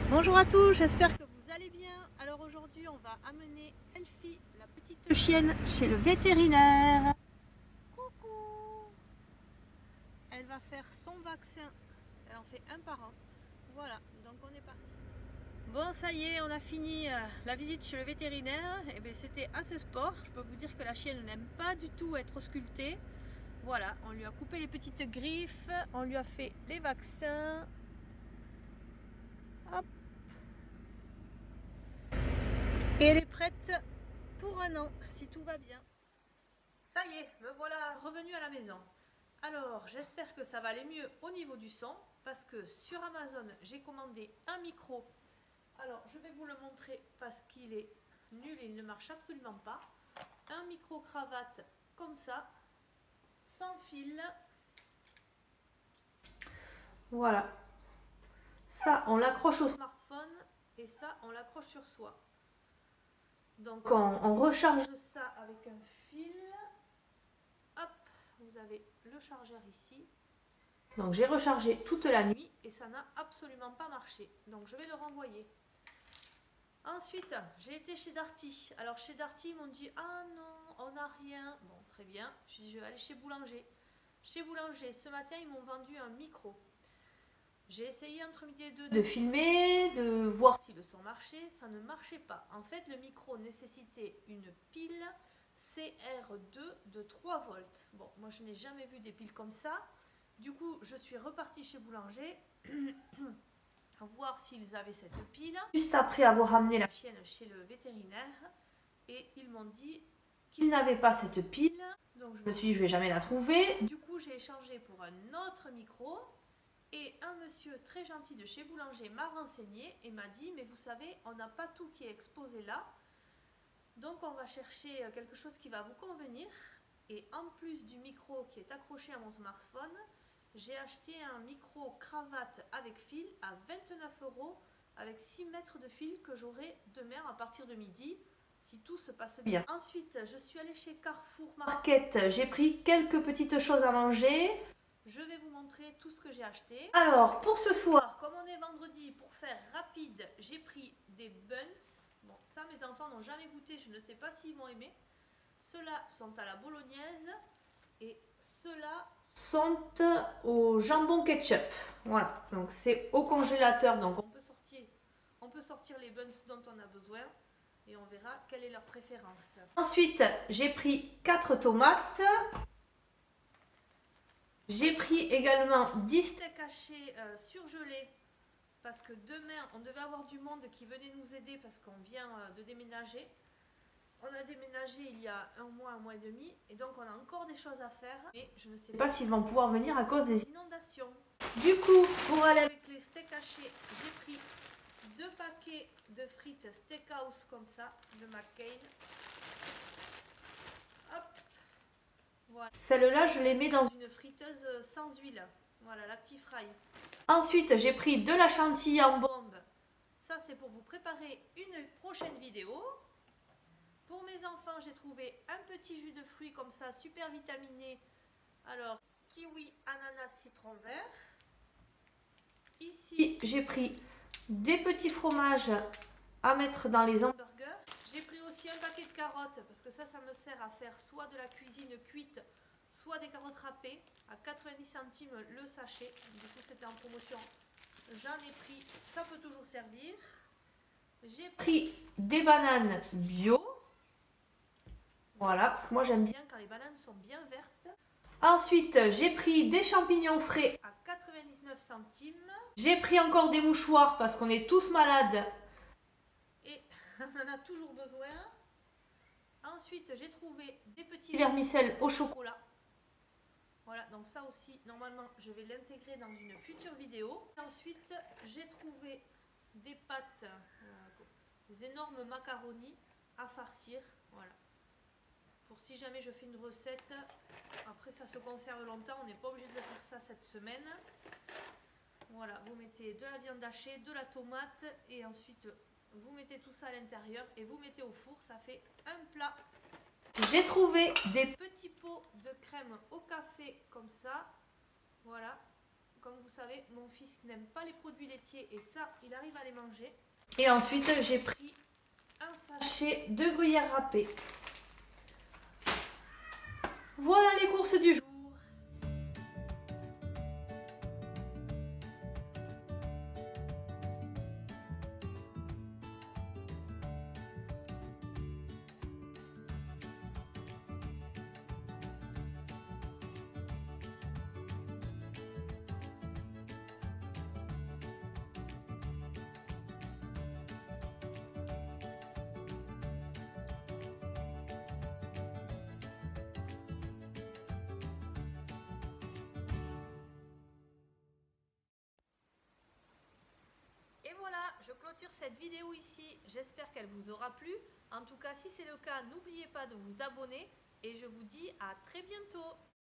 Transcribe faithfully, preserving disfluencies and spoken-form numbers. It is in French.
Bonjour à tous, j'espère que vous allez bien. Alors aujourd'hui on va amener Elfie, la petite chienne, chez le vétérinaire. Coucou. Elle va faire son vaccin, elle en fait un par an. Voilà, donc on est parti. Bon, ça y est, on a fini la visite chez le vétérinaire. Et bien c'était assez sport, je peux vous dire que la chienne n'aime pas du tout être auscultée. Voilà, on lui a coupé les petites griffes, on lui a fait les vaccins. Hop. Et elle est prête pour un an, si tout va bien. Ça y est, me voilà revenue à la maison. Alors, j'espère que ça va aller mieux au niveau du son, parce que sur Amazon, j'ai commandé un micro. Alors, je vais vous le montrer parce qu'il est nul et il ne marche absolument pas. Un micro cravate comme ça, sans fil. Voilà. Ça, on l'accroche au smartphone et ça, on l'accroche sur soi. Donc, on, on recharge ça avec un fil. Hop, vous avez le chargeur ici. Donc j'ai rechargé toute la nuit et ça n'a absolument pas marché. Donc je vais le renvoyer. Ensuite, j'ai été chez Darty. Alors chez Darty, ils m'ont dit « Ah non, on n'a rien. » Bon, très bien. Je dis « Je vais aller chez Boulanger. » Chez Boulanger, ce matin, ils m'ont vendu un micro. J'ai essayé entre midi et deux de filmer, de voir si le son marchait. Ça ne marchait pas. En fait, le micro nécessitait une pile C R deux de trois volts. Bon, moi je n'ai jamais vu des piles comme ça. Du coup, je suis repartie chez Boulanger voir s'ils avaient cette pile. Juste après avoir amené la chienne chez le vétérinaire, et ils m'ont dit qu'ils n'avaient pas cette pile. Donc je me suis dit, je vais jamais la trouver. Du coup, j'ai échangé pour un autre micro. Et un monsieur très gentil de chez Boulanger m'a renseigné et m'a dit, mais vous savez, on n'a pas tout qui est exposé là. Donc on va chercher quelque chose qui va vous convenir. Et en plus du micro qui est accroché à mon smartphone, j'ai acheté un micro cravate avec fil à vingt-neuf euros avec six mètres de fil que j'aurai demain à partir de midi si tout se passe bien. Ensuite, je suis allée chez Carrefour Market. J'ai pris quelques petites choses à manger. Je vais vous montrer tout ce que j'ai acheté. Alors, pour ce soir, comme on est vendredi, pour faire rapide, j'ai pris des buns. Bon, ça, mes enfants n'ont jamais goûté. Je ne sais pas s'ils vont aimer. Ceux-là sont à la bolognaise et ceux-là sont au jambon ketchup. Voilà, donc c'est au congélateur, donc on peut sortir, on peut sortir les buns dont on a besoin et on verra quelle est leur préférence. Ensuite, j'ai pris quatre tomates. J'ai pris également dix steaks hachés euh, surgelés parce que demain, on devait avoir du monde qui venait nous aider parce qu'on vient euh, de déménager. On a déménagé il y a un mois, un mois et demi, et donc on a encore des choses à faire, mais je ne sais pas s'ils vont pouvoir venir à cause des inondations. Du coup, pour aller avec les steaks hachés, j'ai pris deux paquets de frites steakhouse comme ça, de McCain. Hop, voilà. Celles-là, je les mets dans une friteuse sans huile. Voilà, l'Actifry. Ensuite, j'ai pris de la chantilly en bombe. Ça, c'est pour vous préparer une prochaine vidéo. Pour mes enfants, j'ai trouvé un petit jus de fruits comme ça, super vitaminé. Alors, kiwi, ananas, citron vert. Ici, j'ai pris des petits fromages à mettre dans les hamburgers. J'ai pris aussi un paquet de carottes, parce que ça, ça me sert à faire soit de la cuisine cuite, soit des carottes râpées, à quatre-vingt-dix centimes le sachet. Du coup, c'était en promotion. J'en ai pris, ça peut toujours servir. J'ai pris des bananes bio. Voilà, parce que moi j'aime bien quand les bananes sont bien vertes. Ensuite, j'ai pris des champignons frais à quatre-vingt-dix-neuf centimes. J'ai pris encore des mouchoirs parce qu'on est tous malades. Et on en a toujours besoin. Ensuite, j'ai trouvé des petits vermicelles au chocolat. Voilà, donc ça aussi, normalement, je vais l'intégrer dans une future vidéo. Ensuite, j'ai trouvé des pâtes, euh, des énormes macaronis à farcir. Voilà. Pour si jamais je fais une recette, après ça se conserve longtemps, on n'est pas obligé de faire ça cette semaine. Voilà, vous mettez de la viande hachée, de la tomate et ensuite vous mettez tout ça à l'intérieur et vous mettez au four, ça fait un plat. J'ai trouvé des petits pots de crème au café comme ça, voilà, comme vous savez, mon fils n'aime pas les produits laitiers et ça, il arrive à les manger. Et ensuite, j'ai pris un sachet de gruyère râpée. Voilà les courses du jour. Et voilà, je clôture cette vidéo ici. J'espère qu'elle vous aura plu. En tout cas, si c'est le cas, n'oubliez pas de vous abonner et je vous dis à très bientôt.